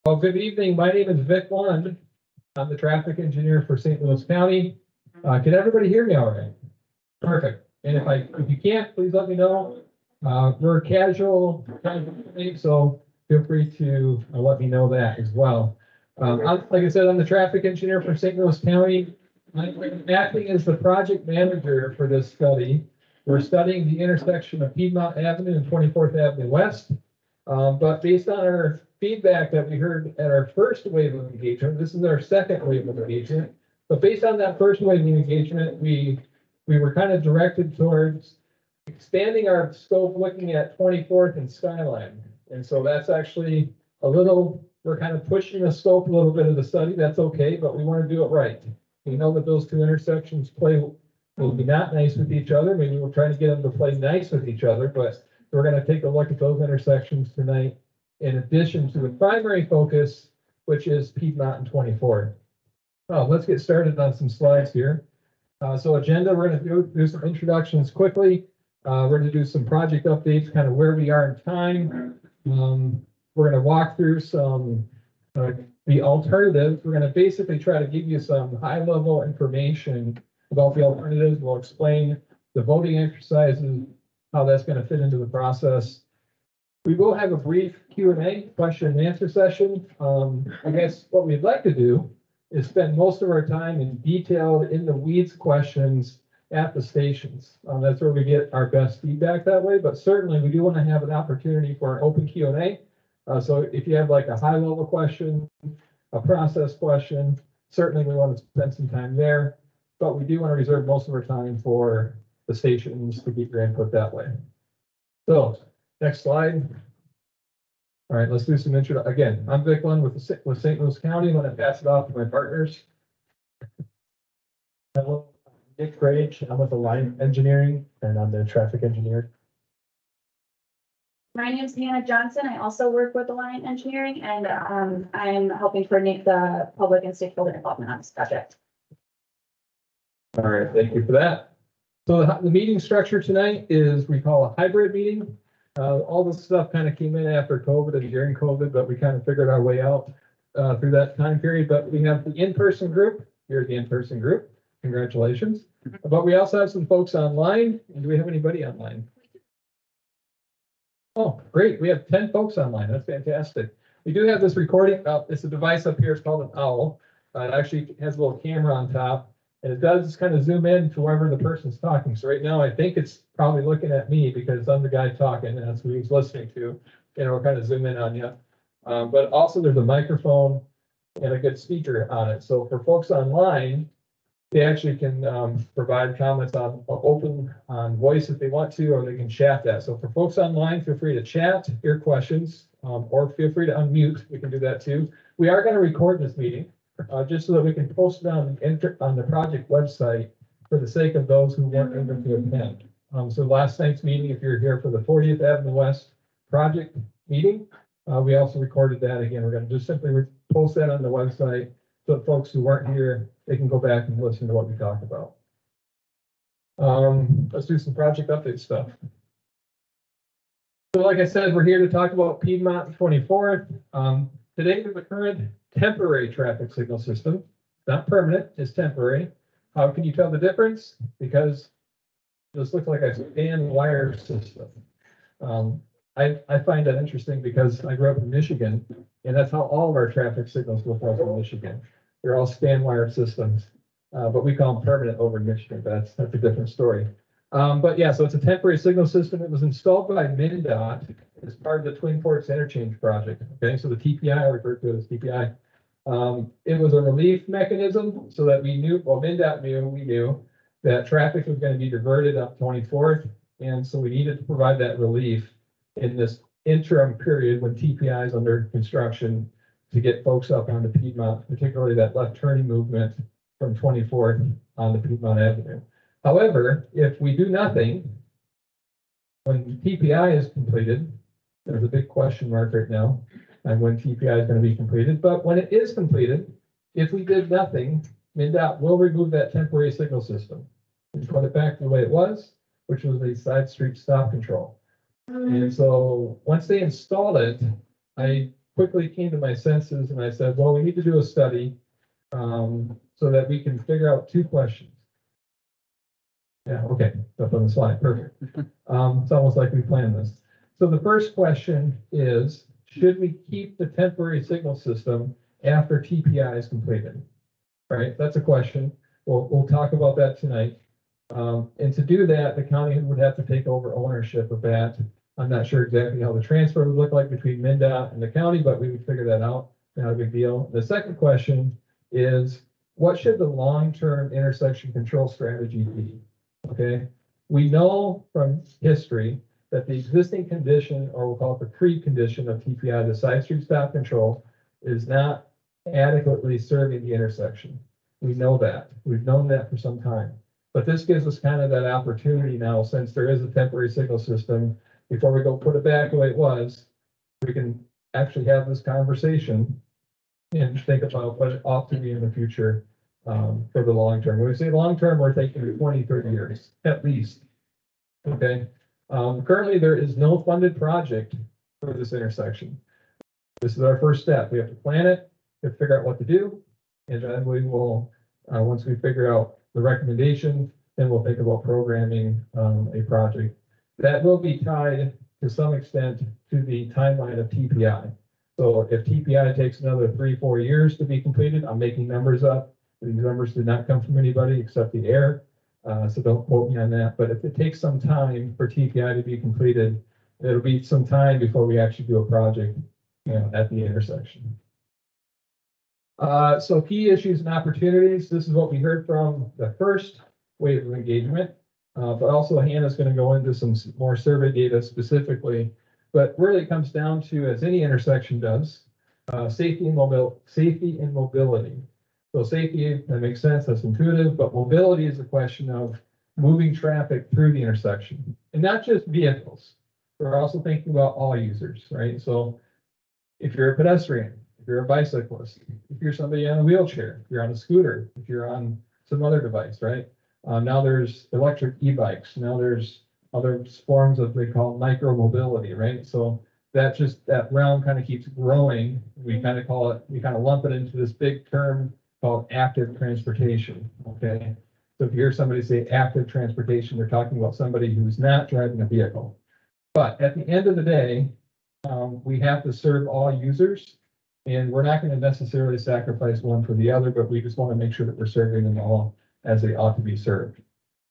Well, good evening. My name is Vic Lund. I'm the traffic engineer for St. Louis County. Can everybody hear me all right? Perfect. And if you can't, please let me know. We're a casual kind of thing, so feel free to let me know that as well. Like I said, I'm the traffic engineer for St. Louis County. I'm acting as the project manager for this study. We're studying the intersection of Piedmont Avenue and 24th Avenue West. But based on our feedback that we heard at our first wave of engagement, this is our second wave of engagement. But based on that first wave of engagement, we were kind of directed towards expanding our scope, looking at 24th and Skyline. And so that's actually we're kind of pushing the scope a little bit of the study. That's okay, but we want to do it right. We know that those two intersections will be not nice with each other. Maybe we'll try to get them to play nice with each other, but we're going to take a look at those intersections tonight, in addition to the primary focus, which is Piedmont and 24. Let's get started on some slides here. So agenda, we're going to do some introductions quickly. We're going to do some project updates, kind of where we are in time. We're going to walk through some the alternatives. We're going to basically try to give you some high-level information about the alternatives. We'll explain the voting exercises, how that's going to fit into the process. We will have a brief Q&A, question and answer session. I guess what we'd like to do is spend most of our time in detailed, in the weeds questions at the stations. That's where we get our best feedback that way, but certainly we do want to have an opportunity for an open Q&A. So if you have like a high level question, a process question, certainly we want to spend some time there, but we do want to reserve most of our time for the stations to get your input that way. So next slide. All right, let's do some intro. Again, I'm Vic Lund with St. Louis County. I'm going to pass it off to my partners. Hello, Nick Grage. I'm with Line Engineering, and I'm the traffic engineer. My name is Hannah Johnson. I also work with Line Engineering, and I'm helping coordinate the public and stakeholder involvement on this project. All right, thank you for that. So the meeting structure tonight is we call a hybrid meeting. All this stuff kind of came in after COVID and during COVID, but we kind of figured our way out through that time period. But we have the in-person group. Here's the in-person group. Congratulations. But we also have some folks online. And do we have anybody online? Oh, great. We have 10 folks online. That's fantastic. We do have this recording. It's a device up here. It's called an owl. It actually has a little camera on top. And it does kind of zoom in to wherever the person's talking. So right now, I think it's probably looking at me because I'm the guy talking and that's who he's listening to. And we'll kind of zoom in on you. But also there's a microphone and a good speaker on it. So for folks online, they actually can provide comments on open on voice if they want to, or they can chat that. So for folks online, feel free to chat your questions or feel free to unmute. We can do that too. We are going to record this meeting. Just so that we can post it on the project website for the sake of those who weren't able to attend. So last night's meeting, if you're here for the 40th Avenue West project meeting, we also recorded that again. We're going to just simply post that on the website so that folks who weren't here, they can go back and listen to what we talked about. Let's do some project update stuff. So like I said, we're here to talk about Piedmont and 24th. Today there's a current temporary traffic signal system, not permanent, it's temporary. How can you tell the difference? Because this looks like a span wire system. I find that interesting because I grew up in Michigan, and that's how all of our traffic signals look like in Michigan. They're all span wire systems, but we call them permanent over in Michigan. That's a different story. But yeah, so it's a temporary signal system. It was installed by MnDOT as part of the Twin Forks Interchange project. Okay, so the TPI, I refer to it as TPI. It was a relief mechanism so that we knew, well, MnDOT knew, we knew that traffic was going to be diverted up 24th. And so we needed to provide that relief in this interim period when TPI is under construction to get folks up onto Piedmont, particularly that left turning movement from 24th onto Piedmont Avenue. However, if we do nothing, when TPI is completed, there's a big question mark right now on when TPI is going to be completed. But when it is completed, if we did nothing, MnDOT will remove that temporary signal system and put it back the way it was, which was a side street stop control. And so once they installed it, I quickly came to my senses and I said, well, we need to do a study so that we can figure out two questions. Yeah, okay, up on the slide, perfect. It's almost like we planned this. So the first question is, should we keep the temporary signal system after TPI is completed? Right, that's a question. We'll talk about that tonight. And to do that, the county would have to take over ownership of that. I'm not sure exactly how the transfer would look like between MnDOT and the county, but we would figure that out. Not a big deal. The second question is, what should the long-term intersection control strategy be? Okay, we know from history that the existing condition, or we'll call it the pre-condition of TPI, the side street stop control, is not adequately serving the intersection. We know that. We've known that for some time. But this gives us kind of that opportunity now, since there is a temporary signal system, before we go put it back the way it was, we can actually have this conversation and think about what it ought to be in the future for the long term. When we say long term, we're thinking 20, 30 years, at least. Okay. Currently, there is no funded project for this intersection. This is our first step. We have to plan it, we have to figure out what to do, and then we will, once we figure out the recommendation, then we'll think about programming a project. That will be tied to some extent to the timeline of TPI. So if TPI takes another 3-4 years to be completed, I'm making numbers up. These numbers did not come from anybody except the air. So don't quote me on that. But if it takes some time for TPI to be completed, it'll be some time before we actually do a project, at the intersection. So key issues and opportunities. This is what we heard from the first wave of engagement, but also Hannah's going to go into some more survey data specifically. But really it comes down to, as any intersection does, safety and mobility. So safety, that makes sense, that's intuitive, but mobility is a question of moving traffic through the intersection, and not just vehicles. We're also thinking about all users, right? So if you're a pedestrian, if you're a bicyclist, if you're somebody on a wheelchair, if you're on a scooter, if you're on some other device, right? Now there's electric e-bikes. Now there's other forms of, they call micro mobility, right? So that realm kind of keeps growing. We kind of lump it into this big term called active transportation, okay? So if you hear somebody say active transportation, they're talking about somebody who's not driving a vehicle. But at the end of the day, we have to serve all users, and we're not going to necessarily sacrifice one for the other, but we just want to make sure that we're serving them all as they ought to be served.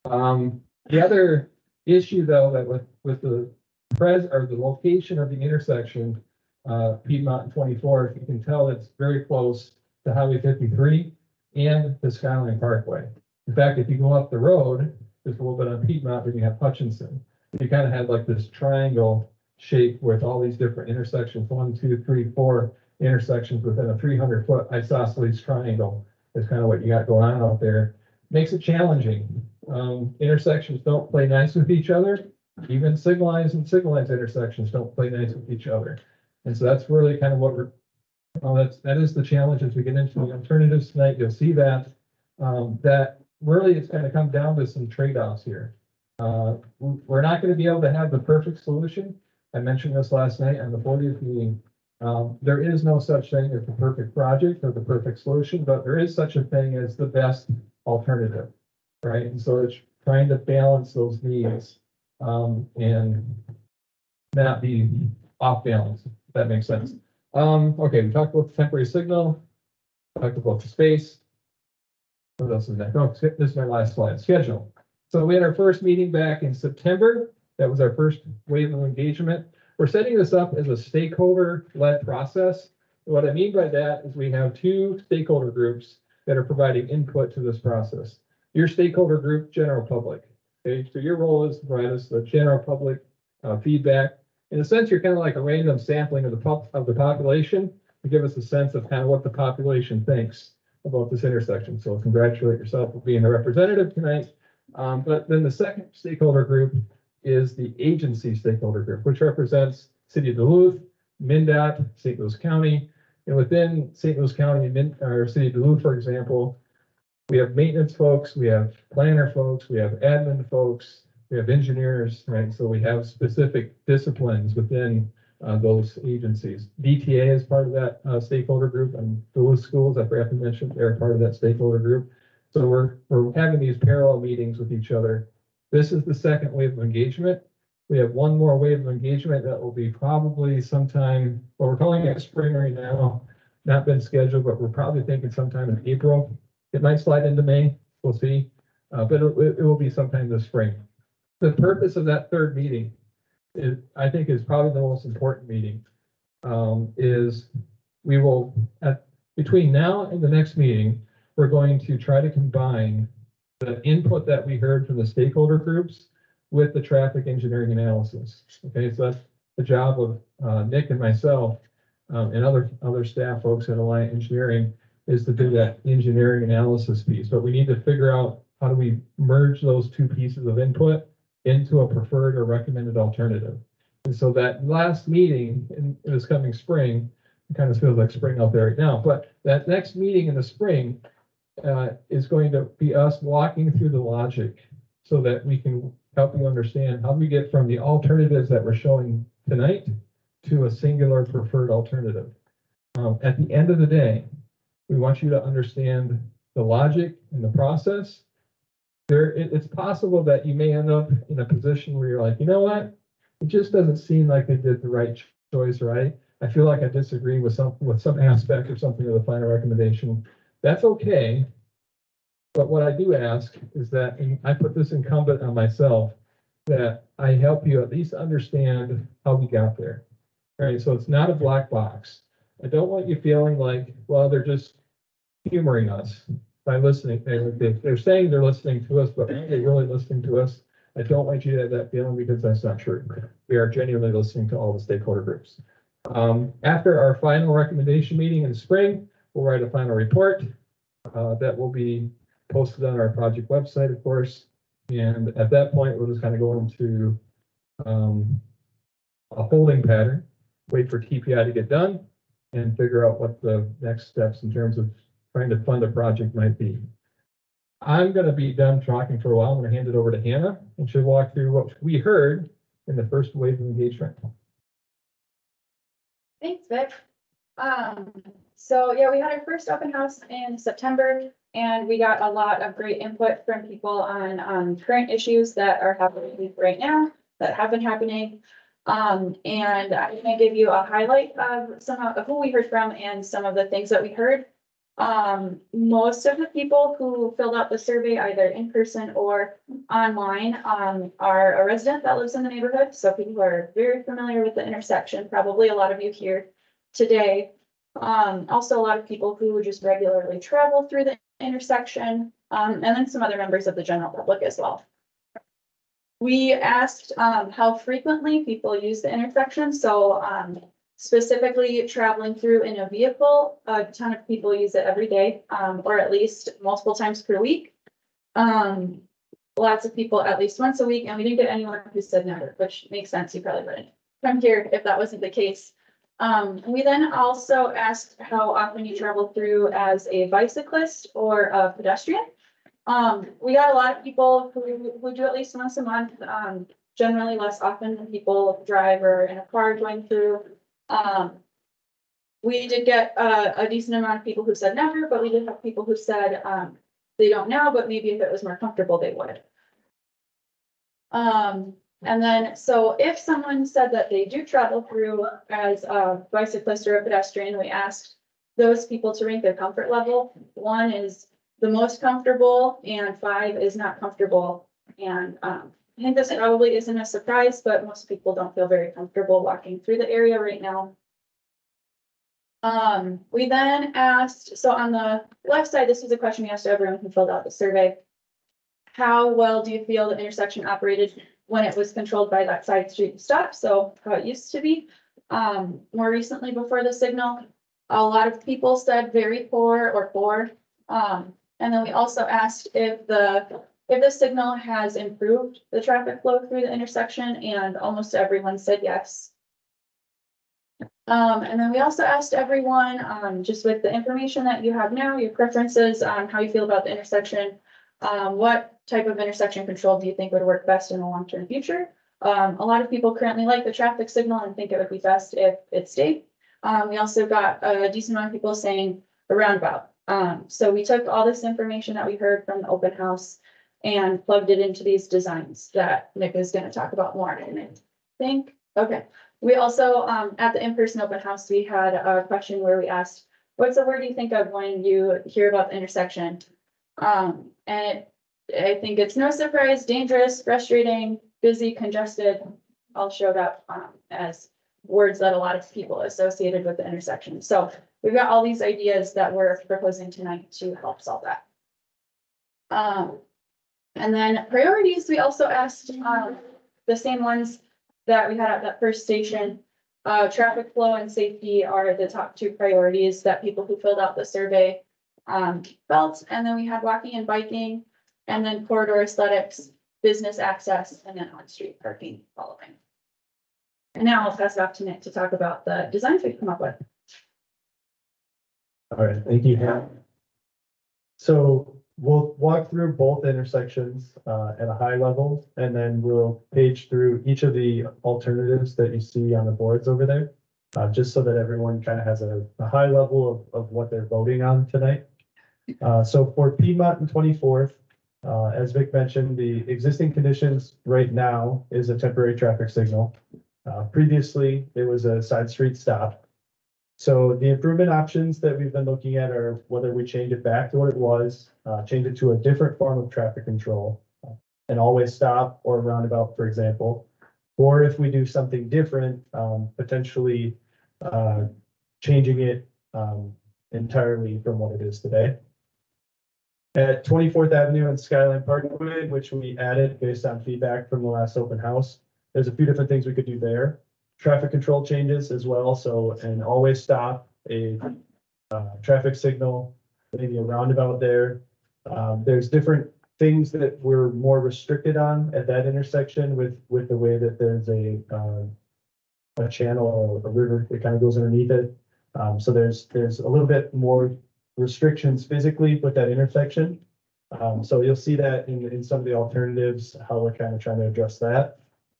The other issue, though, that with the location of the intersection, Piedmont and 24, you can tell it's very close to Highway 53 and the Skyline Parkway. In fact, if you go up the road, just a little bit on Piedmont, then you have Hutchinson. You kind of have like this triangle shape with all these different intersections, 1, 2, 3, 4 intersections within a 300-foot isosceles triangle. Is kind of what you got going on out there. Makes it challenging. Intersections don't play nice with each other. Even signalized and signalized intersections don't play nice with each other. And so that's really kind of what that is the challenge as we get into the alternatives tonight. You'll see that that really it's going to come down to some trade-offs here. We're not going to be able to have the perfect solution. I mentioned this last night on the 40th meeting. There is no such thing as the perfect project or the perfect solution, but there is such a thing as the best alternative, right? And so it's trying to balance those needs and not be off balance, if that makes sense. Okay, we talked about the temporary signal, talked about the space. What else is that? Oh, this is my last slide, schedule. So we had our first meeting back in September. That was our first wave of engagement. We're setting this up as a stakeholder-led process. What I mean by that is we have 2 stakeholder groups that are providing input to this process. Your stakeholder group, general public. Okay, so your role is to provide us the general public feedback. In a sense, you're kind of like a random sampling of the population to give us a sense of kind of what the population thinks about this intersection. So congratulate yourself for being a representative tonight. But then the second stakeholder group is the agency stakeholder group, which represents City of Duluth, MnDOT, St. Louis County. And within St. Louis County or City of Duluth, for example, we have maintenance folks, we have planner folks, we have admin folks, we have engineers, right? So we have specific disciplines within those agencies. DTA is part of that stakeholder group, and Duluth schools, I forgot to mention, they're part of that stakeholder group. So we're having these parallel meetings with each other. This is the second wave of engagement. We have one more wave of engagement that will be probably sometime, well, we're calling it spring right now, not been scheduled, but we're probably thinking sometime in April. It might slide into May, we'll see, but it will be sometime this spring. The purpose of that third meeting is, I think, is probably the most important meeting, is we will, between now and the next meeting, we're going to try to combine the input that we heard from the stakeholder groups with the traffic engineering analysis. Okay, so that's the job of Nick and myself and other staff folks at Alliant Engineering, is to do that engineering analysis piece. But we need to figure out how do we merge those two pieces of input into a preferred or recommended alternative. And so that last meeting in this coming spring, it kind of feels like spring out there right now, but that next meeting in the spring is going to be us walking through the logic so that we can help you understand how we get from the alternatives that we're showing tonight to a singular preferred alternative. At the end of the day, we want you to understand the logic and the process. It's possible that you may end up in a position where you're like, you know what? It just doesn't seem like they did the right choice, right? I feel like I disagree with some aspect or something of the final recommendation. That's okay. But what I do ask is that, and I put this incumbent on myself, that I help you at least understand how we got there. All right, so it's not a black box. I don't want you feeling like, well, they're just humoring us by listening. They're saying they're listening to us, but are they really listening to us? I don't want you to have that feeling, because that's not true. We are genuinely listening to all the stakeholder groups. After our final recommendation meeting in the spring, we'll write a final report that will be posted on our project website, of course. And at that point, we'll just kind of go into a holding pattern, wait for TPI to get done, and figure out what the next steps in terms of trying to fund a project might be. I'm going to be done talking for a while. I'm going to hand it over to Hannah, and she'll walk through what we heard in the first wave of engagement. Thanks, Vic. So yeah, we had our first open house in September, and we got a lot of great input from people on current issues that are happening right now, that have been happening. And I'm going to give you a highlight of some of who we heard from and some of the things that we heard. Most of the people who filled out the survey, either in person or online, are a resident that lives in the neighborhood. So people who are very familiar with the intersection, probably a lot of you here today. Also a lot of people who just regularly travel through the intersection, and then some other members of the general public as well. We asked how frequently people use the intersection. So specifically traveling through in a vehicle, a ton of people use it every day, or at least multiple times per week. Lots of people at least once a week, and we didn't get anyone who said never, which makes sense. You probably wouldn't come here if that wasn't the case. We then also asked how often you travel through as a bicyclist or a pedestrian. We got a lot of people who do at least once a month, generally less often than people drive or in a car going through. We did get a decent amount of people who said never, but we did have people who said they don't now, but maybe if it was more comfortable, they would. And then, so if someone said that they do travel through as a bicyclist or a pedestrian, we asked those people to rank their comfort level. 1 is the most comfortable, and 5 is not comfortable. And I think this probably isn't a surprise, but most people don't feel very comfortable walking through the area right now. We then asked, so on the left side, this was a question we asked everyone who filled out the survey. How well do you feel the intersection operated when it was controlled by that side street stop? So how it used to be. More recently, before the signal, a lot of people said very poor or poor. And then we also asked if the signal has improved the traffic flow through the intersection, and almost everyone said yes. And then we also asked everyone, just with the information that you have now, your preferences, how you feel about the intersection, what type of intersection control do you think would work best in the long-term future? A lot of people currently like the traffic signal and think it would be best if it stayed. We also got a decent amount of people saying a roundabout. So we took all this information that we heard from the open house and plugged it into these designs that Nick is gonna talk about more, I think. Okay, we also, at the in-person open house, we had a question where we asked, what's the word you think of when you hear about the intersection? And I think it's no surprise, dangerous, frustrating, busy, congested, all showed up, as words that a lot of people associated with the intersection. So we've got all these ideas that we're proposing tonight to help solve that. And then priorities, we also asked, the same ones that we had at that first station. Traffic flow and safety are the top two priorities that people who filled out the survey felt. And then we had walking and biking, and then corridor aesthetics, business access, and then on-street parking following. And now I'll pass it off to Nick to talk about the designs we've come up with. All right, thank you, Hannah. So we'll walk through both intersections at a high level, and then we'll page through each of the alternatives that you see on the boards over there. Just so that everyone kind of has a high level of what they're voting on tonight. So for Piedmont and 24th, as Vic mentioned, the existing conditions right now is a temporary traffic signal. Previously, it was a side street stop. So the improvement options that we've been looking at are whether we change it back to what it was, change it to a different form of traffic control, an always stop or roundabout, for example. Or if we do something different, potentially changing it entirely from what it is today. At 24th Avenue and Skyline Parkway, which we added based on feedback from the last open house, there's a few different things we could do there. Traffic control changes as well, so an always stop, a traffic signal, maybe a roundabout there. There's different things that we're more restricted on at that intersection with the way that there's a channel or a river that kind of goes underneath it. So there's a little bit more restrictions physically with that intersection. So you'll see that in some of the alternatives, how we're kind of trying to address that.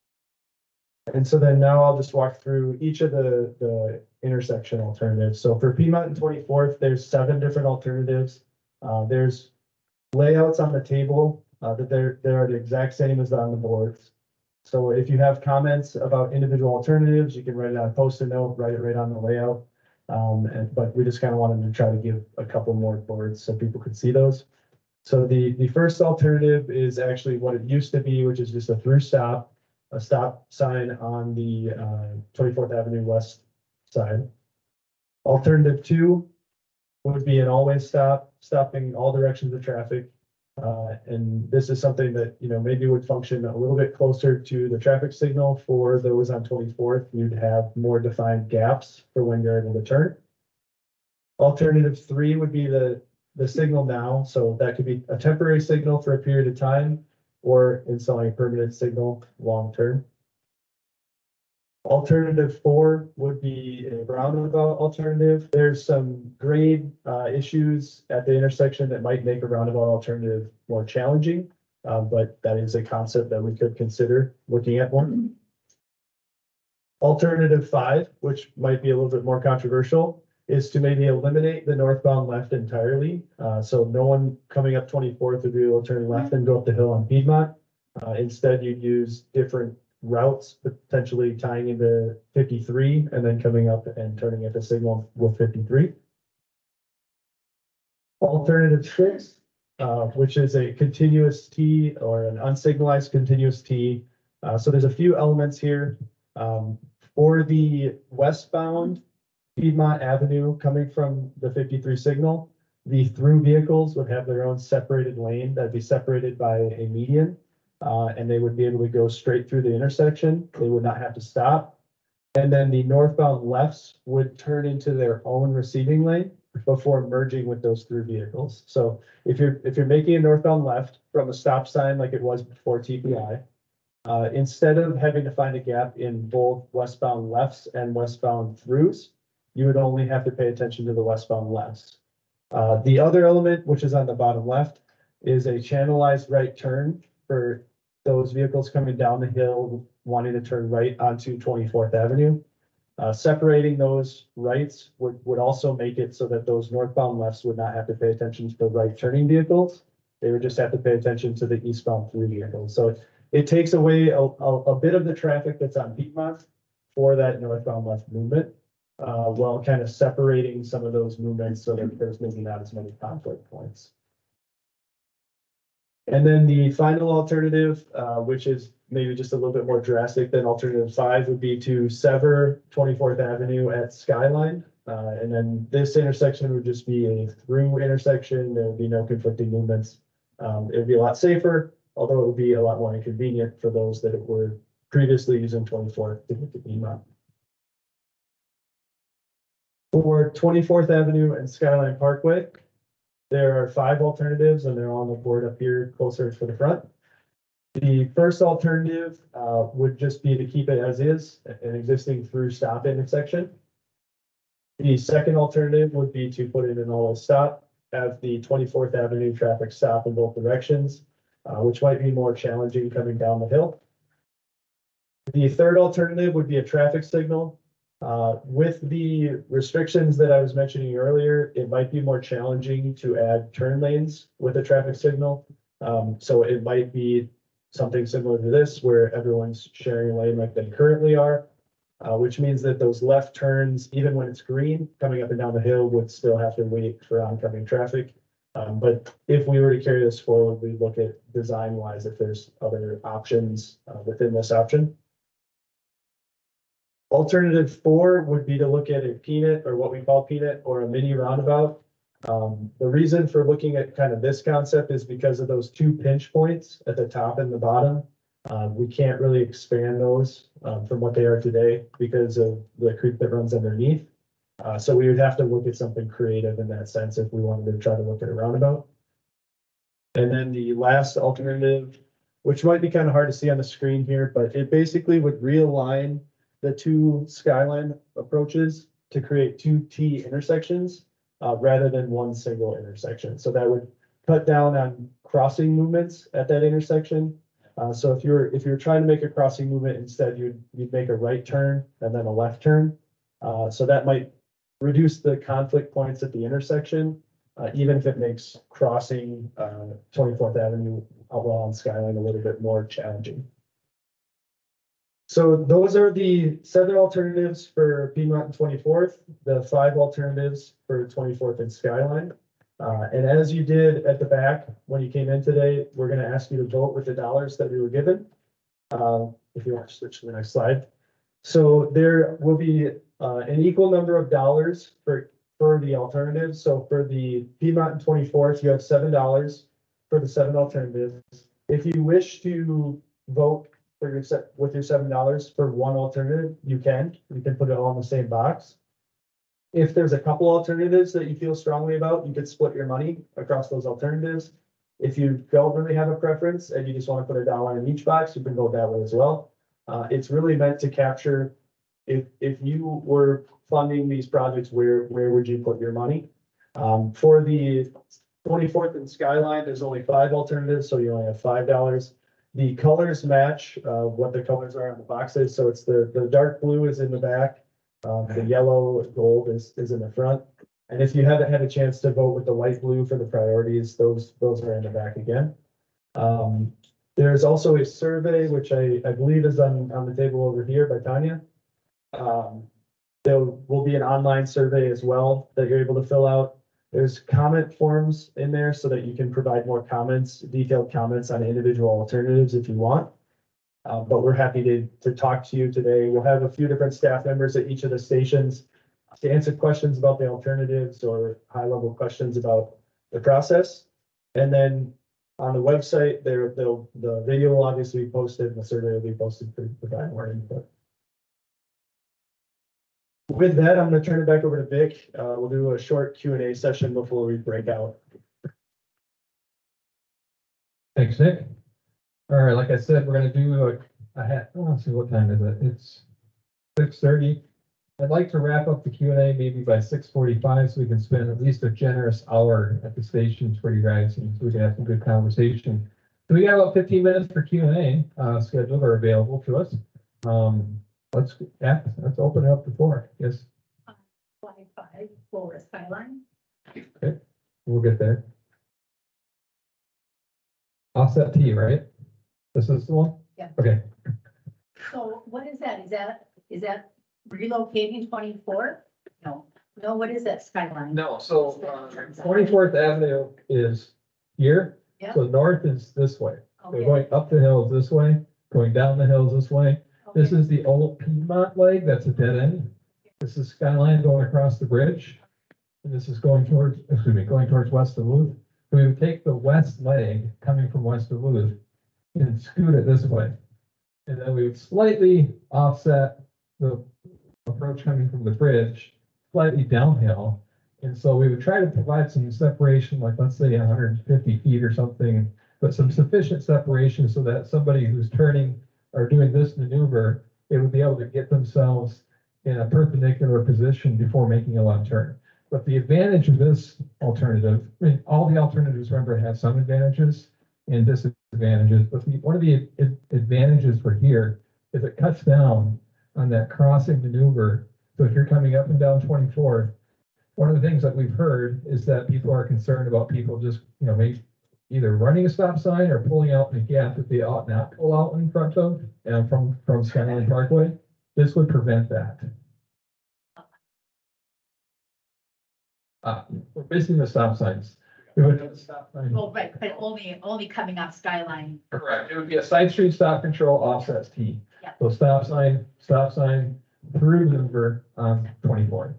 And so then now I'll just walk through each of the intersection alternatives. So for Piedmont and 24th, there's 7 different alternatives. There's layouts on the table that they're the exact same as on the boards. So if you have comments about individual alternatives, you can write it on a post-it note, write it right on the layout. But we just kind of wanted to try to give a couple more boards so people could see those. So the first alternative is actually what it used to be, which is just a through stop, a stop sign on the 24th Avenue West side. Alternative 2 would be an always stop, stopping all directions of traffic. And this is something that, maybe would function a little bit closer to the traffic signal for those on 24th. You'd have more defined gaps for when you're able to turn. Alternative 3 would be the signal now. So that could be a temporary signal for a period of time, or installing a permanent signal long term. Alternative 4 would be a roundabout alternative. There's some grade issues at the intersection that might make a roundabout alternative more challenging, but that is a concept that we could consider looking at one. Alternative 5, which might be a little bit more controversial, is to maybe eliminate the northbound left entirely. So no one coming up 24th would be able to turn left and go up the hill on Piedmont. Instead, you'd use different routes, potentially tying into 53 and then coming up and turning at the signal with 53. Alternative 6, which is a continuous T or an unsignalized continuous T. So there's a few elements here. For the westbound Piedmont Avenue coming from the 53 signal, the through vehicles would have their own separated lane that'd be separated by a median. And they would be able to go straight through the intersection. They would not have to stop. And then the northbound lefts would turn into their own receiving lane before merging with those through vehicles. So if you're making a northbound left from a stop sign like it was before TPI, instead of having to find a gap in both westbound lefts and westbound throughs, you would only have to pay attention to the westbound lefts. The other element, which is on the bottom left, is a channelized right turn for those vehicles coming down the hill wanting to turn right onto 24th Avenue. Separating those rights would also make it so that those northbound lefts would not have to pay attention to the right turning vehicles. They would just have to pay attention to the eastbound through vehicles. So it takes away a bit of the traffic that's on Piedmont for that northbound left movement, while kind of separating some of those movements so that there's maybe not as many conflict points. And then the final alternative, which is maybe just a little bit more drastic than alternative 5, would be to sever 24th Avenue at Skyline. And then this intersection would just be a through intersection. There would be no conflicting movements. It would be a lot safer, although it would be a lot more inconvenient for those that were previously using 24th to get to Piedmont. For 24th Avenue and Skyline Parkway, there are 5 alternatives and they're on the board up here closer to the front. The first alternative would just be to keep it as is, an existing through stop intersection. The second alternative would be to put in an all stop, have the 24th Avenue traffic stop in both directions, which might be more challenging coming down the hill. The third alternative would be a traffic signal. With the restrictions that I was mentioning earlier, it might be more challenging to add turn lanes with a traffic signal. So it might be something similar to this where everyone's sharing a lane like they currently are, which means that those left turns, even when it's green, coming up and down the hill would still have to wait for oncoming traffic. But if we were to carry this forward, we'd look at design wise if there's other options within this option. Alternative 4 would be to look at a peanut or what we call peanut or a mini roundabout. The reason for looking at kind of this concept is because of those 2 pinch points at the top and the bottom. We can't really expand those from what they are today because of the creek that runs underneath. So we would have to look at something creative in that sense if we wanted to try to look at a roundabout. And then the last alternative, which might be kind of hard to see on the screen here, but it basically would realign the 2 skyline approaches to create 2 T intersections rather than one single intersection. So that would cut down on crossing movements at that intersection. So if you're trying to make a crossing movement, instead you'd make a right turn and then a left turn. So that might reduce the conflict points at the intersection, even if it makes crossing 24th Avenue while on Skyline a little bit more challenging. So those are the 7 alternatives for Piedmont and 24th, the 5 alternatives for 24th and Skyline. And as you did at the back when you came in today, we're going to ask you to vote with the dollars that we were given. If you want to switch to the next slide. So there will be an equal number of dollars for the alternatives. So for the Piedmont and 24th, you have $7 for the 7 alternatives. If you wish to vote with your $7 for one alternative, you can put it all in the same box. If there's a couple alternatives that you feel strongly about, you could split your money across those alternatives. If you don't really have a preference and you just want to put $1 in each box, you can vote that way as well. It's really meant to capture if you were funding these projects, where would you put your money? For the 24th and Skyline, there's only 5 alternatives, so you only have $5. The colors match what the colors are on the boxes. So it's the dark blue is in the back. The yellow gold is in the front. And if you haven't had a chance to vote with the light blue for the priorities, those are in the back again. There's also a survey, which I believe is on the table over here by Tanya. There will be an online survey as well that you're able to fill out. There's comment forms in there so that you can provide more comments, detailed comments on individual alternatives if you want. But we're happy to talk to you today. We'll have a few different staff members at each of the stations to answer questions about the alternatives or high-level questions about the process. And then on the website, the video will obviously be posted and the survey will be posted to provide more input. With that, I'm going to turn it back over to Vic. We'll do a short Q&A session before we break out. Thanks, Nick. All right, like I said, we're going to do let's see, what time is it? It's 6:30. I'd like to wrap up the Q&A maybe by 6:45 so we can spend at least a generous hour at the stations for you guys and so we can have some good conversation. So we got about 15 minutes for Q&A scheduled or available to us. Let's, yeah, let's open it up the floor. Yes, Slide 5, for skyline. we'll get there. Offset T, right? This is the one? Yeah. Okay, So what is that? Is that relocating 24? No, what is that skyline? no, so 24th Avenue is here. Yeah. So north is this way. We're Okay, going up the hills this way, going down the hills this way. This okay. is the old Piedmont leg, that's a dead end. This is Skyline going across the bridge. And this is going towards, going towards West Duluth. We would take the west leg coming from West Duluth and scoot it this way. And then we would slightly offset the approach coming from the bridge, slightly downhill. And so we would try to provide some separation, like let's say 150 feet or something, but some sufficient separation so that somebody who's turning or doing this maneuver, they would be able to get themselves in a perpendicular position before making a left turn. But the advantage of this alternative, I mean, all the alternatives, remember, have some advantages and disadvantages, but one of the advantages for here is it cuts down on that crossing maneuver. So if you're coming up and down 24, one of the things that we've heard is that people are concerned about people just, maybe either running a stop sign or pulling out in a gap that they ought not pull out in front of, and from Skyline Parkway. This would prevent that. We're missing the stop signs. We would have a stop sign. Oh, right, but only coming off skyline. Correct. It would be a side street stop control offsets T. Yeah. So stop sign through maneuver on 24.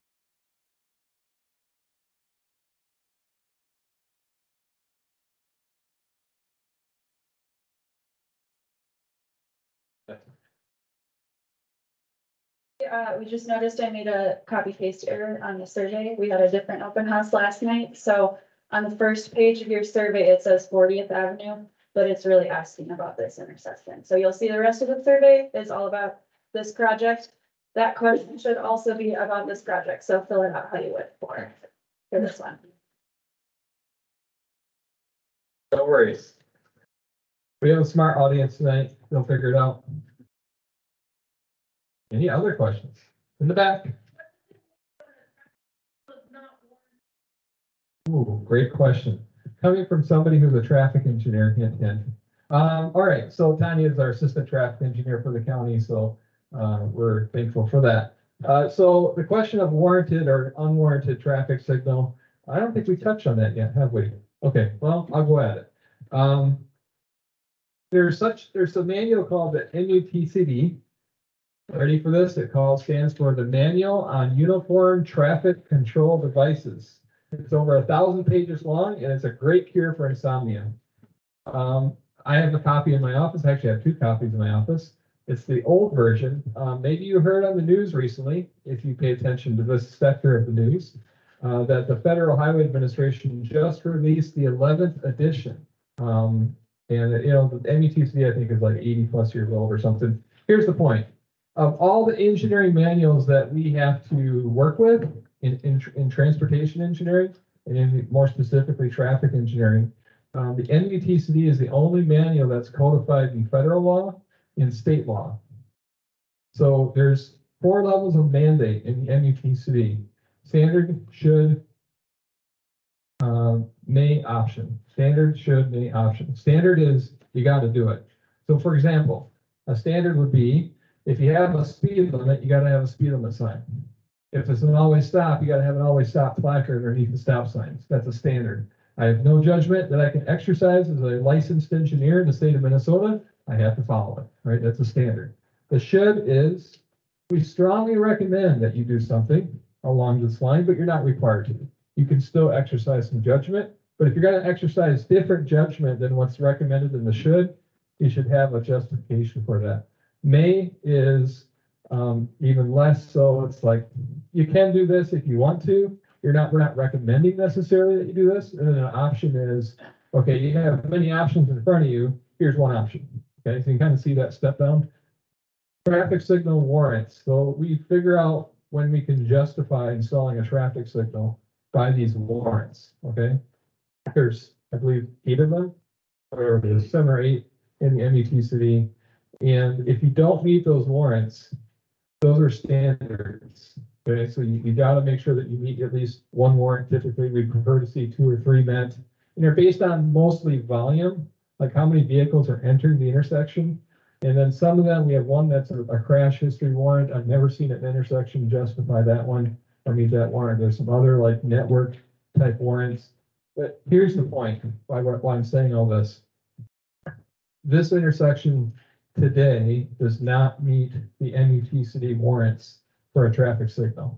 We just noticed I made a copy paste error on the survey. We had a different open house last night, so on the first page of your survey, it says 40th Avenue, but it's really asking about this intersection. So you'll see the rest of the survey is all about this project. That question should also be about this project, so fill it out how you would for this one. No worries. We have a smart audience tonight. They'll figure it out. Any other questions? In the back? Ooh, great question. Coming from somebody who's a traffic engineer, hint, hint. All right, so Tanya is our assistant traffic engineer for the county, so we're thankful for that. So the question of warranted or unwarranted traffic signal, I don't think we touched on that yet, have we? Okay, well, I'll go at it. There's a manual called the MUTCD. Ready for this? It stands for the Manual on Uniform Traffic Control Devices. It's over 1,000 pages long, and it's a great cure for insomnia. I have a copy in my office. Actually, I have 2 copies in my office. It's the old version. Maybe you heard on the news recently, if you pay attention to this sector of the news, that the Federal Highway Administration just released the 11th edition. And the MUTCD, I think, is like 80 plus years old or something. Here's the point. Of all the engineering manuals that we have to work with in transportation engineering, and more specifically traffic engineering, the MUTCD is the only manual that's codified in federal law and state law. So there's 4 levels of mandate in the MUTCD. Standard, should, may, option. Standard, should, may, option. Standard is you got to do it. So for example, a standard would be, if you have a speed limit, you gotta have a speed limit sign. If it's an always stop, you gotta have an always stop placard underneath the stop signs. That's a standard. I have no judgment that I can exercise as a licensed engineer in the state of Minnesota. I have to follow it, right? That's a standard. The should is, we strongly recommend that you do something along this line, but you're not required to. You can still exercise some judgment, but if you're gonna exercise different judgment than what's recommended in the should, you should have a justification for that. May is even less so. It's like, you can do this if you want to. We're not recommending necessarily that you do this. And then an option is, okay, you have many options in front of you. Here's one option. Okay, so you kind of see that step down. Traffic signal warrants. So we figure out when we can justify installing a traffic signal by these warrants. Okay, there's, I believe, 8 of them, or there's 7 or 8 in the MUTCD. And if you don't meet those warrants, those are standards. Okay, so you gotta make sure that you meet at least one warrant. Typically, we prefer to see 2 or 3 met. And they're based on mostly volume, like how many vehicles are entering the intersection. And then some of them, we have one that's a crash history warrant. I've never seen an intersection justify that one or meet that warrant. There's some other like network type warrants. But here's the point, why I'm saying all this. This intersection today does not meet the MUTCD warrants for a traffic signal.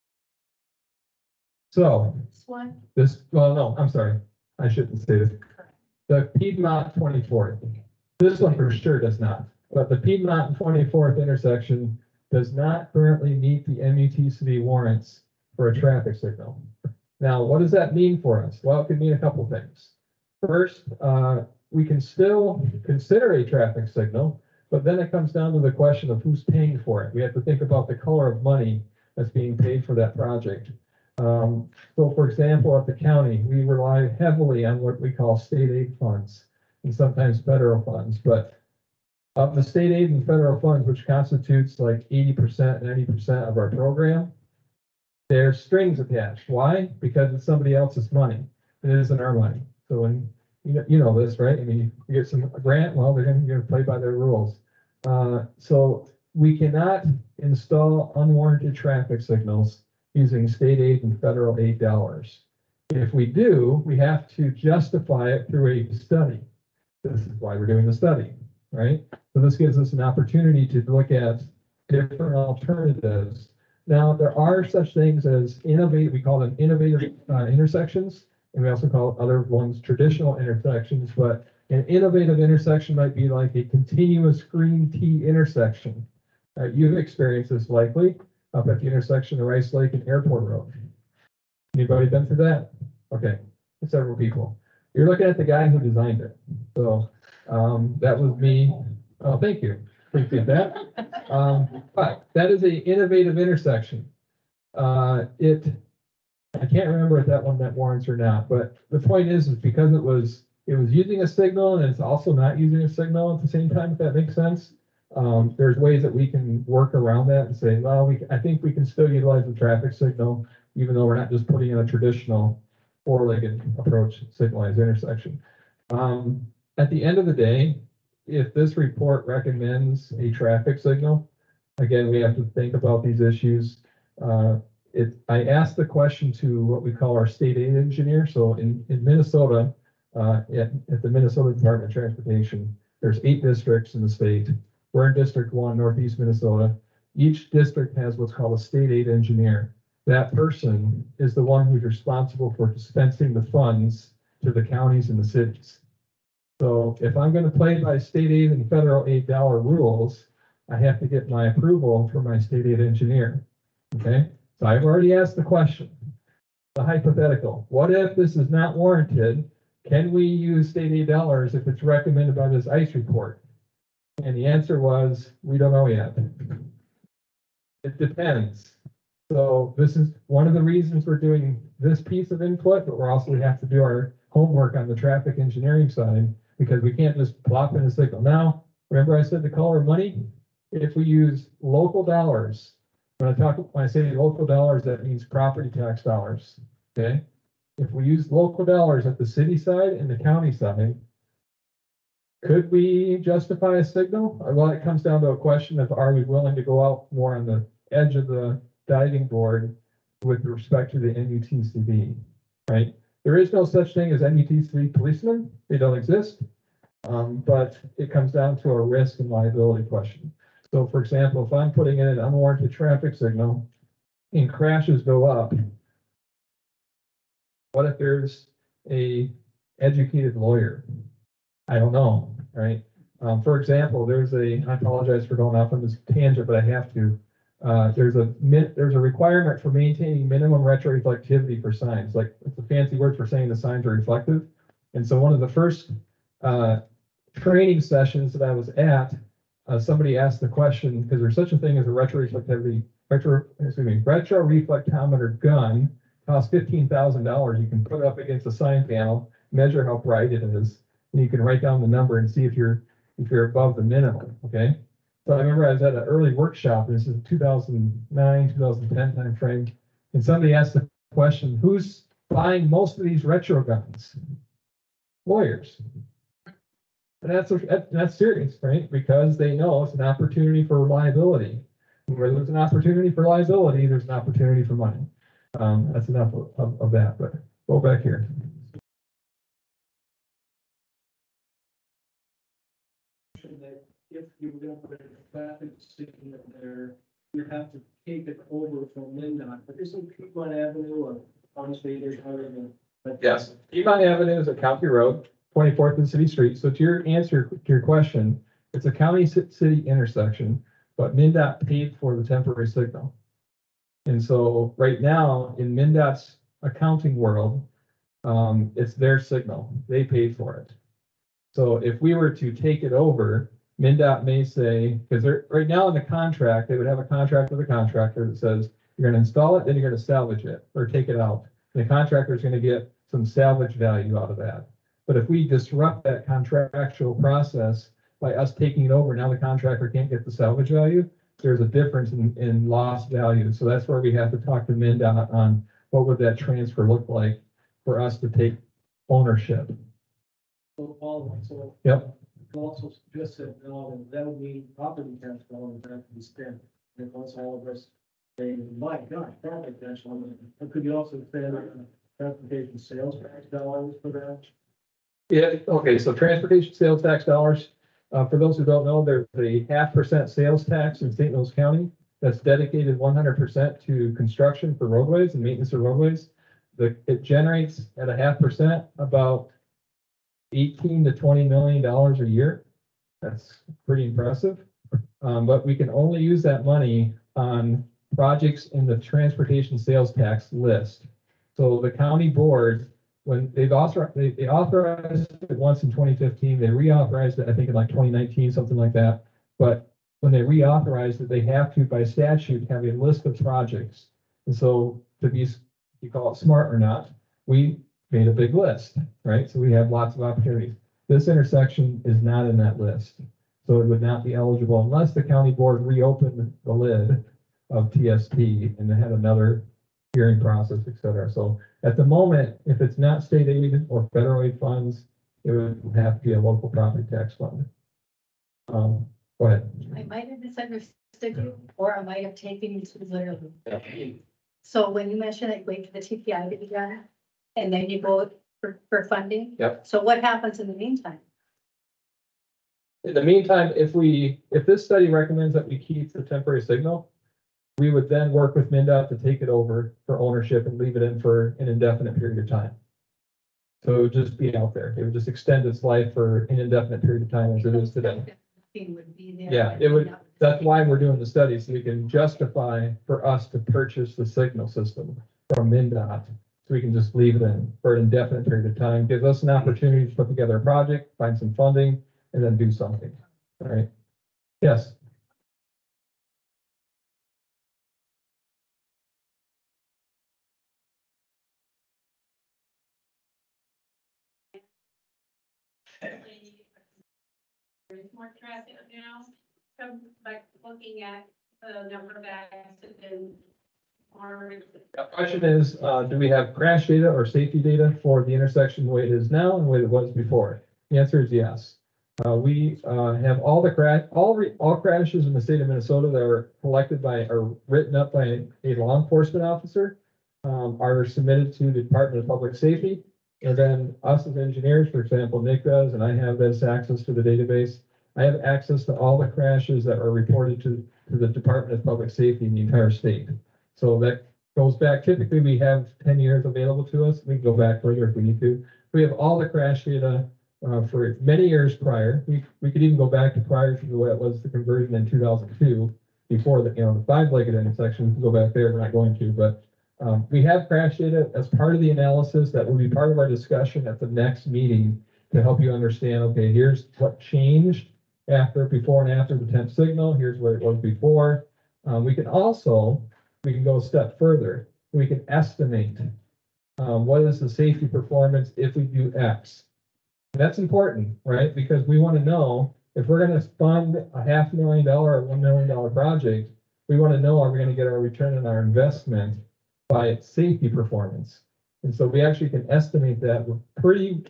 So This one, well, no, I'm sorry. I shouldn't say this. The Piedmont 24th. This one for sure does not. But the Piedmont 24th intersection does not currently meet the MUTCD warrants for a traffic signal. Now, what does that mean for us? Well, it can mean a couple things. First, we can still consider a traffic signal, but then it comes down to the question of who's paying for it. We have to think about the color of money that's being paid for that project. So for example, at the county, we rely heavily on what we call state aid funds and sometimes federal funds, but of the state aid and federal funds, which constitutes like 80%, 90% of our program, there's strings attached. Why? Because it's somebody else's money. It isn't our money. So when you know this, right? I mean, you get some grant, well, you're gonna play by their rules. So we cannot install unwarranted traffic signals using state aid and federal aid dollars. If we do, we have to justify it through a study. This is why we're doing the study, right? So this gives us an opportunity to look at different alternatives. Now, there are such things as innovative, we call them innovative intersections, and we also call other ones traditional intersections, but an innovative intersection might be like a continuous green T intersection. You've experienced this likely up at the intersection of Rice Lake and Airport Road. Anybody been through that? Okay, several people. You're looking at the guy who designed it. So that was me. Oh, thank you. Appreciate that. But that is an innovative intersection. I can't remember if that one met warrants or not, but the point is because it was using a signal and it's also not using a signal at the same time, if that makes sense. There's ways that we can work around that and say, well, I think we can still utilize the traffic signal, even though we're not just putting in a traditional 4-legged approach signalized intersection. At the end of the day, if this report recommends a traffic signal, again, we have to think about these issues. I asked the question to what we call our state aid engineer. So in Minnesota, at the Minnesota Department of Transportation, there's 8 districts in the state. We're in District 1, Northeast Minnesota. Each district has what's called a state aid engineer. That person is the one who's responsible for dispensing the funds to the counties and the cities. So if I'm going to play by state aid and federal aid dollar rules, I have to get my approval from my state aid engineer. Okay, so I've already asked the question, the hypothetical. What if this is not warranted? Can we use state aid dollars if it's recommended by this ICE report? And the answer was, we don't know yet. It depends. So this is one of the reasons we're doing this piece of input, but we have to do our homework on the traffic engineering side because we can't just plop in a signal. Now, remember I said the color of money? If we use local dollars, when I say local dollars, that means property tax dollars, okay? If we use local dollars at the city side and the county side, could we justify a signal? Well, it comes down to a question of, are we willing to go out more on the edge of the diving board with respect to the MUTCD, right? There is no such thing as MUTCD policemen. They don't exist, but it comes down to a risk and liability question. So for example, if I'm putting in an unwarranted traffic signal and crashes go up, what if there's a educated lawyer? I don't know, right? For example, I apologize for going off on this tangent, but I have to. There's a requirement for maintaining minimum retroreflectivity for signs. Like it's a fancy word for saying the signs are reflective. And so one of the first training sessions that I was at, somebody asked the question, because there's such a thing as a retroreflectometer gun, costs $15,000. You can put it up against a sign panel, measure how bright it is, and you can write down the number and see if if you're above the minimum, okay? So I remember I was at an early workshop, this is 2009, 2010 timeframe, and somebody asked the question, who's buying most of these retro guns? Lawyers. And that's serious, right? Because they know it's an opportunity for liability. Where there's an opportunity for liability, there's an opportunity for money. That's enough of that, but go back here. That if you were gonna put a traffic signal in there, you have to take it over from Lindon, but isn't Piedmont Avenue or on state or however? Yes, Piedmont Avenue is a county road, 24th and City Street. So to your answer to your question, it's a county city intersection, but MnDOT paid for the temporary signal. And so right now in MnDOT's accounting world, it's their signal. They paid for it. So if we were to take it over, MnDOT may say, because they're right now in the contract, they would have a contract with a contractor that says, you're gonna install it, then you're gonna salvage it or take it out. And the contractor is gonna get some salvage value out of that. But if we disrupt that contractual process by us taking it over, now the contractor can't get the salvage value, there's a difference in lost value. So that's where we have to talk to MnDOT on what would that transfer look like for us to take ownership. So all, so Yep. you also just said, no, that would mean property tax dollars have to be spent. And once all of us say, my God, property tax dollars, but could you also spend transportation sales tax dollars for that? Yeah, okay, so transportation sales tax dollars, for those who don't know, there's a 0.5% sales tax in St. Louis County that's dedicated 100% to construction for roadways and maintenance of roadways. It generates at a 0.5% about $18 to $20 million a year. That's pretty impressive. But we can only use that money on projects in the transportation sales tax list. So the county board, when they authorized it once in 2015, they reauthorized it, I think in like 2019, something like that. But when they reauthorized it, they have to, by statute, have a list of projects. And so to be, you call it smart or not, we made a big list, right? So we have lots of opportunities. This intersection is not in that list. So it would not be eligible unless the county board reopened the lid of TST and they had another hearing process, et cetera. So at the moment, if it's not state aid or federal aid funds, it would have to be a local property tax fund. Go ahead. I might have misunderstood you, or I might have taken you too literally. So when you mentioned that wait for the TPI to be done, and then you go for funding? Yep. So what happens in the meantime? In the meantime, if this study recommends that we keep the temporary signal, we would then work with MnDOT to take it over for ownership and leave it in for an indefinite period of time. So it would just be out there. It would just extend its life for an indefinite period of time as it is today. Would be there. Yeah, it would, that's why we're doing the study, so we can justify for us to purchase the signal system from MnDOT. So we can just leave it in for an indefinite period of time, gives us an opportunity to put together a project, find some funding, and then do something. All right. Yes. There's more traffic now, so like looking at the number of accidents. The question is, do we have crash data or safety data for the intersection the way it is now and the way it was before? The answer is yes. We have all the all crashes in the state of Minnesota that are collected by or written up by a law enforcement officer are submitted to the Department of Public Safety. And then us as engineers, for example, Nick does, and I have this access to the database. I have access to all the crashes that are reported to the Department of Public Safety in the entire state. So that goes back, typically we have 10 years available to us. We can go back further if we need to. We have all the crash data for many years prior. We could even go back to prior to the way it was the conversion in 2002, before the, the 5-legged intersection. We can go back there, we're not going to, but we have crash data as part of the analysis that will be part of our discussion at the next meeting to help you understand, okay, here's what changed before and after the temp signal. Here's where it was before. We can go a step further. We can estimate what is the safety performance if we do X. And that's important, right? Because we want to know if we're gonna fund a $500,000 or $1 million project, we want to know, are we gonna get our return on our investment by its safety performance? And so we actually can estimate that with pretty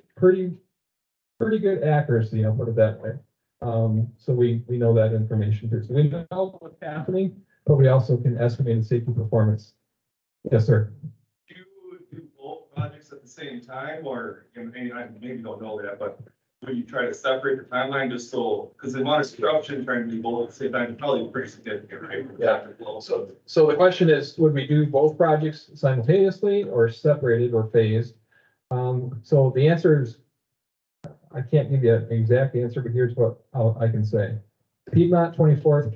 good accuracy, I'll put it that way. So we know that information too. So we know what's happening, but we also can estimate the safety performance. Yes, sir. Do you do both projects at the same time, or, and I maybe don't know that, but would you try to separate the timeline just so, because the amount of disruption trying to do both at the same time is probably pretty significant, right? Yeah. So the question is, would we do both projects simultaneously or separated or phased? So the answer is, I can't give you an exact answer, but here's what I can say. Piedmont 24th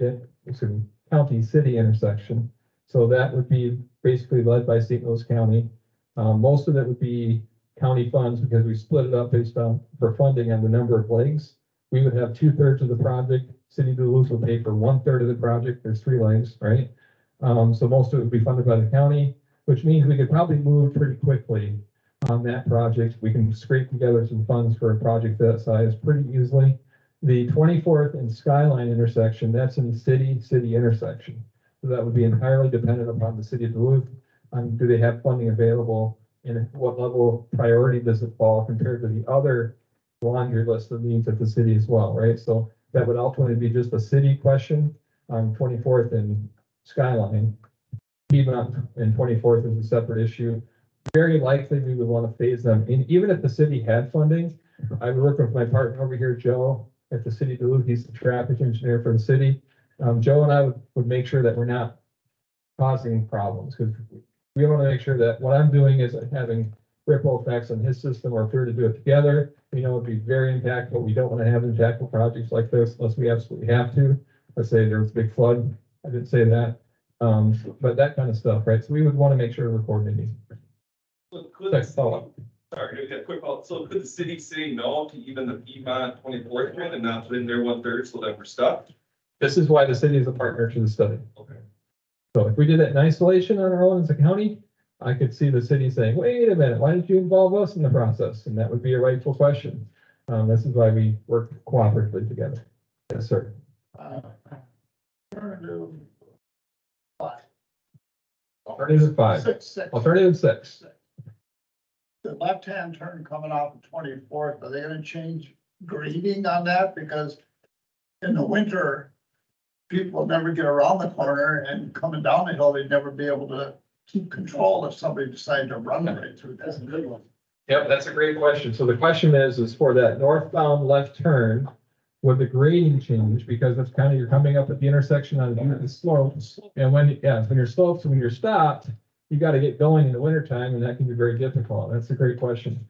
County City intersection. So that would be basically led by St. Louis County. Most of it would be county funds because we split it up based on, for funding on the number of legs. We would have 2/3 of the project. City of Duluth will pay for 1/3 of the project. There's 3 legs, right? So most of it would be funded by the county, which means we could probably move pretty quickly on that project. We can scrape together some funds for a project that size pretty easily. The 24th and Skyline intersection, that's in the city intersection. So that would be entirely dependent upon the city of Duluth. Do they have funding available, and at what level of priority does it fall compared to the other laundry list of needs of the city as well, right? So that would ultimately be just a city question on 24th and Skyline. Piedmont and 24th is a separate issue. Very likely we would want to phase them. And even if the city had funding, I would work with my partner over here, Joe, at the city of Duluth. He's the traffic engineer for the city. Joe and I would make sure that we're not causing problems, because we want to make sure that what I'm doing is having ripple effects on his system, or if we were to do it together, we know it'd be very impactful. We don't want to have impactful projects like this unless we absolutely have to. Let's say there was a big flood. I didn't say that. But that kind of stuff, right? So we would want to make sure we're coordinating. So could Quick follow-up. Sorry, a quick follow-up. So could the city say no to even the Piedmont 24th one and not put in their 1/3 so that we're stuck? This is why the city is a partner to the study. Okay. So if we did it in isolation on our own as a county, I could see the city saying, wait a minute, why didn't you involve us in the process? And that would be a rightful question. This is why we work cooperatively together. Yes, sir. Alternative 5. Six. Alternative 6. The left-hand turn coming off of 24th, are they gonna change grading on that? Because in the winter, people never get around the corner, and coming down the hill, they'd never be able to keep control if somebody decided to run right through that. That's a good one. Yep, that's a great question. So the question is for that northbound left turn, would the grading change? Because it's kind of, you're coming up at the intersection on the slopes. And when you're slopes, when you're stopped, you got to get going in the wintertime, and that can be very difficult. That's a great question.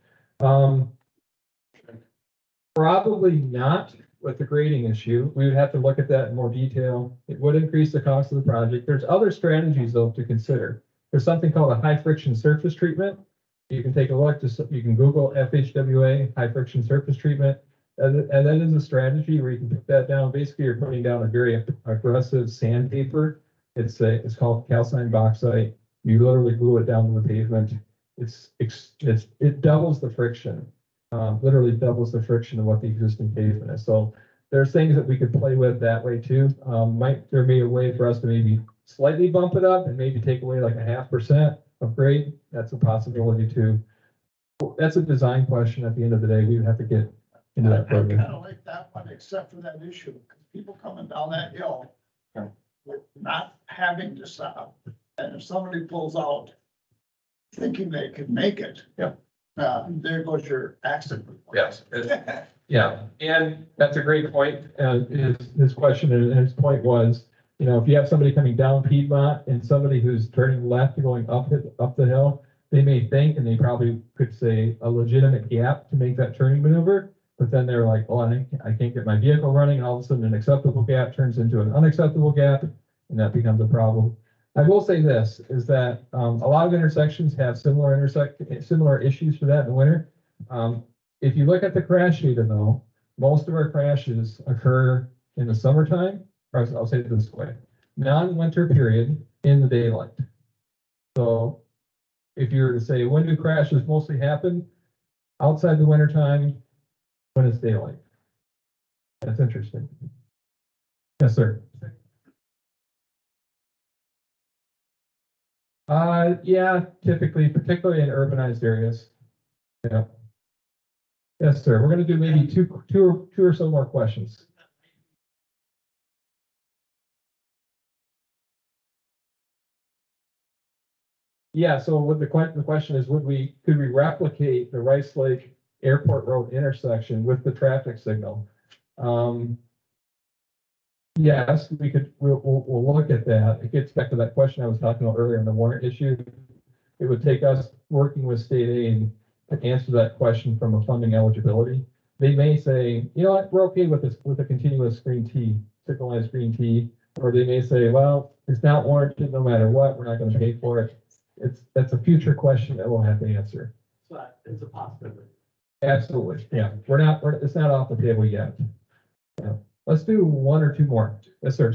Probably not with the grading issue. We would have to look at that in more detail. It would increase the cost of the project. There's other strategies though to consider. There's something called a high friction surface treatment. You can take a look, you can Google FHWA, high friction surface treatment. And that is a strategy where you can put that down. Basically, you're putting down a very aggressive sandpaper. It's called calcined bauxite. You literally glue it down to the pavement. It doubles the friction, literally doubles the friction of what the existing pavement is. So there's things that we could play with that way too. Might there be a way for us to maybe slightly bump it up and maybe take away like a 0.5% of grade? That's a possibility too. That's a design question. At the end of the day, we would have to get into that I further. kind of like that one, except for that issue, because people coming down that hill with not having to stop. And if somebody pulls out thinking they can make it. Yeah. There goes your accident. Yes. Yeah, and that's a great point. His question and his point was, if you have somebody coming down Piedmont and somebody who's turning left going up the hill, they may think, and they probably could say a legitimate gap to make that turning maneuver. But then they're like, oh, I can't get my vehicle running. And all of a sudden an acceptable gap turns into an unacceptable gap, and that becomes a problem. I will say this, is that a lot of intersections have similar issues for that in the winter. If you look at the crash data though, most of our crashes occur in the summertime, or I'll say it this way, non-winter period in the daylight. So if you were to say, when do crashes mostly happen? Outside the wintertime, when it's daylight. That's interesting. Yes, sir. Yeah, typically, particularly in urbanized areas. Yeah. Yes, sir. We're gonna do maybe two or so more questions. Yeah, so what the question is, could we replicate the Rice Lake Airport Road intersection with the traffic signal? Yes, we'll look at that. It gets back to that question I was talking about earlier in the warrant issue. It would take us working with state aid to answer that question from a funding eligibility. They may say, you know what, we're okay with this, with a continuous green T, signalized green T. Or they may say, well, it's not warranted no matter what, we're not gonna pay for it. That's a future question that we'll have to answer. So it's a possibility. Absolutely, yeah. It's not off the table yet. Yeah. Let's do one or two more. Yes, sir.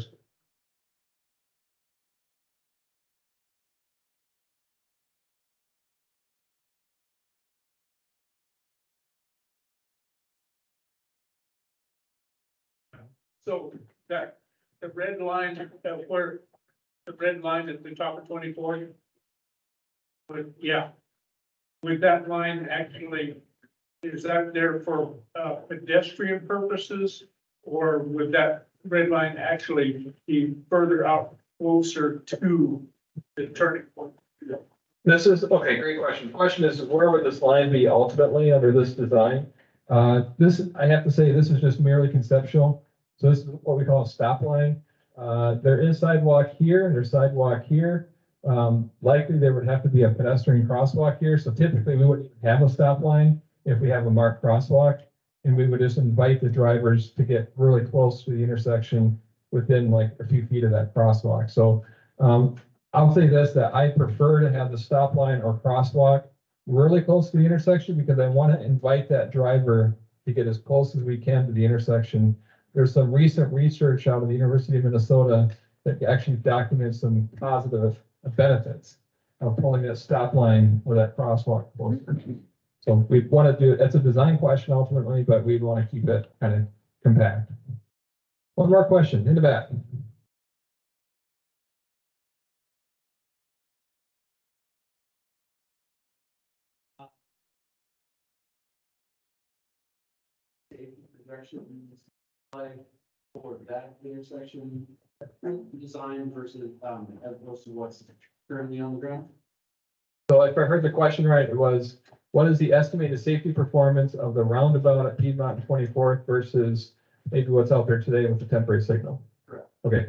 So that, the red line, the red line at the top of 24. But yeah, with that line actually, is that there for pedestrian purposes? Or would that red line actually be further out closer to the turning point? This is, okay, great question. Question is, where would this line be ultimately under this design? I have to say, this is just merely conceptual. So this is what we call a stop line. There is sidewalk here, and there's sidewalk here. Likely there would have to be a pedestrian crosswalk here. So typically we wouldn't have a stop line if we have a marked crosswalk. And we would just invite the drivers to get really close to the intersection within like a few feet of that crosswalk. So I'll say this, that I prefer to have the stop line or crosswalk really close to the intersection because I want to invite that driver to get as close as we can to the intersection. There's some recent research out of the University of Minnesota that actually documents some positive benefits of pulling that stop line or that crosswalk closer. So we want to do, it's a design question ultimately, but we want to keep it kind of compact. One more question in the back. Direction for that intersection design versus, as opposed to what's currently on the ground? So if I heard the question right, it was, what is the estimated safety performance of the roundabout at Piedmont and 24th versus maybe what's out there today with the temporary signal? Correct. Okay.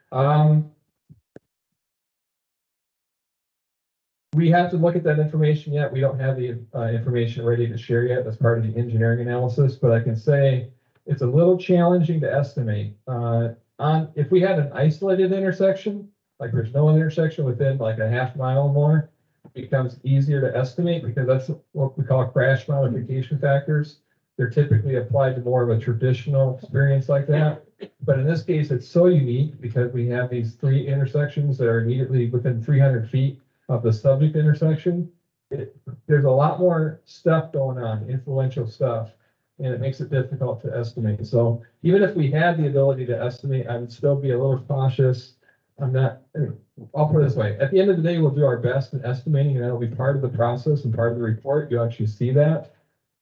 We have to look at that information yet. We don't have the information ready to share yet as part of the engineering analysis, but I can say it's a little challenging to estimate. If we had an isolated intersection, like there's no intersection within like a half mile or more, it becomes easier to estimate because that's what we call crash modification factors. They're typically applied to more of a traditional experience like that. But in this case, it's so unique because we have these three intersections that are immediately within 300 feet of the subject intersection. There's a lot more stuff going on, influential stuff, and it makes it difficult to estimate. So even if we had the ability to estimate, I would still be a little cautious. I'll put it this way. At the end of the day, we'll do our best in estimating, and that'll be part of the process and part of the report. You actually see that.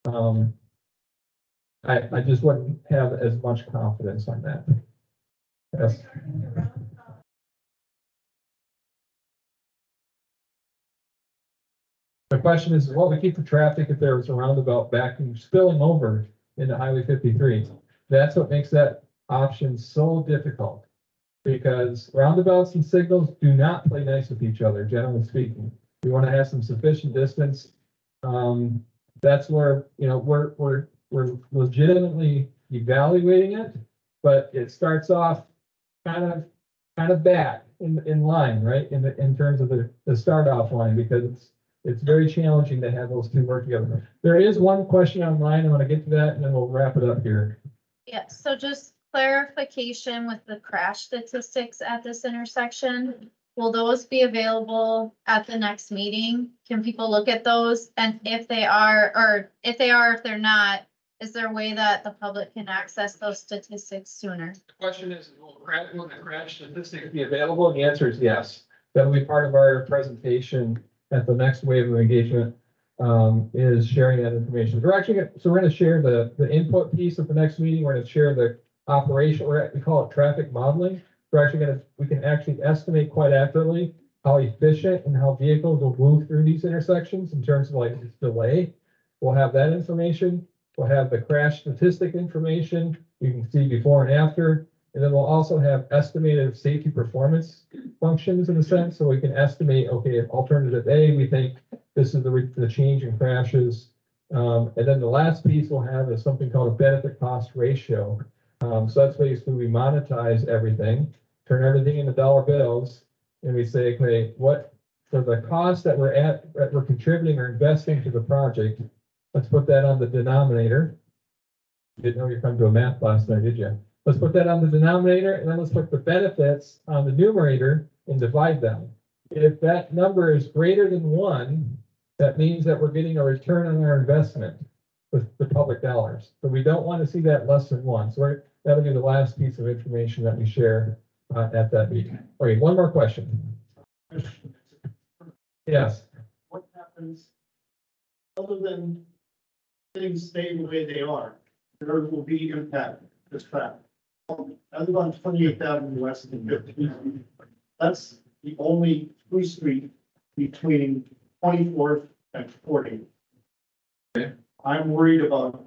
I just wouldn't have as much confidence on that. Yes. The question is, what would keep the traffic if there was a roundabout backing, spilling over into Highway 53? That's what makes that option so difficult. Because roundabouts and signals do not play nice with each other, generally speaking. We want to have some sufficient distance. That's where, you know, we're legitimately evaluating it, but it starts off kind of bad in line, right? In terms of the start off line, because it's very challenging to have those two work together. There is one question online. I want to get to that and then we'll wrap it up here. Yeah, so just clarification with the crash statistics at this intersection. Will those be available at the next meeting? Can people look at those? And if they are, or if they're not, Is there a way that the public can access those statistics sooner? The question is, will the crash statistics be available? And the answer is yes. That'll be part of our presentation at the next wave of engagement, is sharing that information. We're actually, so we're gonna share the input piece at the next meeting. We're gonna share the operation, we call it traffic modeling. We can actually estimate quite accurately how efficient and how vehicles will move through these intersections in terms of like this delay. We'll have that information. We'll have the crash statistic information. You can see before and after. And then we'll also have estimated safety performance functions in a sense, so we can estimate, okay, if alternative A, we think this is the change in crashes. And then the last piece we'll have is something called a benefit cost ratio. So that's basically we monetize everything, turn everything into dollar bills, and we say, okay, what for the cost that we're contributing or investing to the project, let's put that on the denominator. You didn't know you're coming to a math class now, did you? Let's put that on the denominator, and then let's put the benefits on the numerator and divide them. If that number is greater than 1, that means that we're getting a return on our investment with the public dollars. So we don't want to see that less than 1. So that'll be the last piece of information that we share at that meeting. Okay, one more question. Yes. What happens, other than things staying the way they are, there will be impact this traffic. I live on 28th Avenue West and 15th. That's the only through street between 24th and 40th. Okay. I'm worried about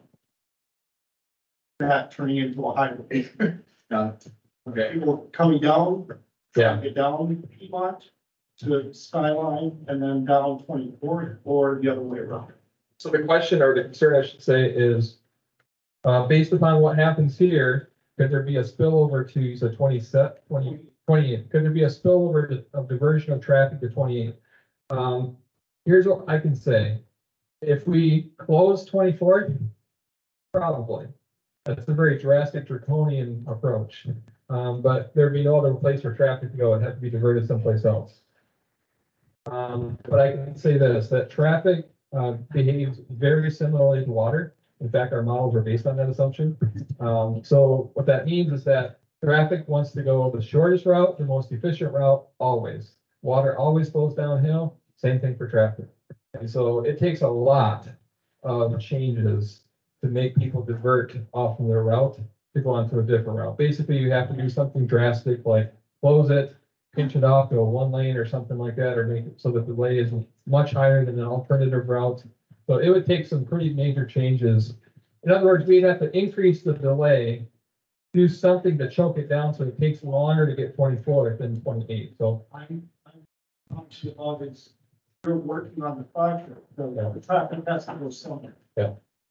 that turning into a highway. Okay. People coming down, Yeah. trying to get down Piedmont to Skyline and then down 24th or the other way around. So the question or the concern I should say is, based upon what happens here, could there be a spillover to, so 28, could there be a spillover of diversion of traffic to 28? Here's what I can say. If we close 24th, probably. That's a very drastic draconian approach. But there'd be no other place for traffic to go. It'd have to be diverted someplace else. But I can say this, that traffic behaves very similarly to water. In fact, our models are based on that assumption. So what that means is that traffic wants to go the shortest route, the most efficient route, always. Water always flows downhill, same thing for traffic. And so it takes a lot of changes to make people divert off of their route to go onto a different route. Basically, you have to do something drastic like close it, pinch it off to a 1 lane or something like that, or make it so that the delay is much higher than an alternative route. So it would take some pretty major changes. In other words, we'd have to increase the delay, do something to choke it down so it takes longer to get 24th than 28. So I'm conscious of is we're working on the project, the traffic has to go somewhere. Yeah.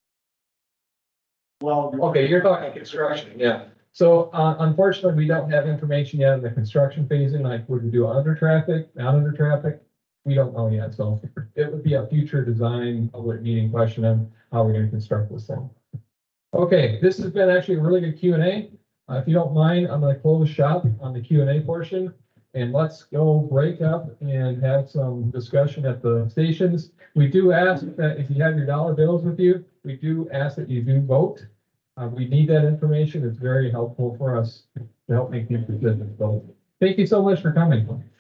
Well. okay, you're talking construction, yeah. So unfortunately, we don't have information yet in the construction phasing, like would we do under traffic, not under traffic? We don't know yet, so it would be a future design public meeting question on how we're going to construct this thing. Okay, this has been actually a really good Q&A. If you don't mind, I'm going to close shop on the Q&A portion, and let's go break up and have some discussion at the stations. We do ask that if you have your dollar bills with you, we do ask that you do vote. We need that information. It's very helpful for us to help make these decisions. So thank you so much for coming.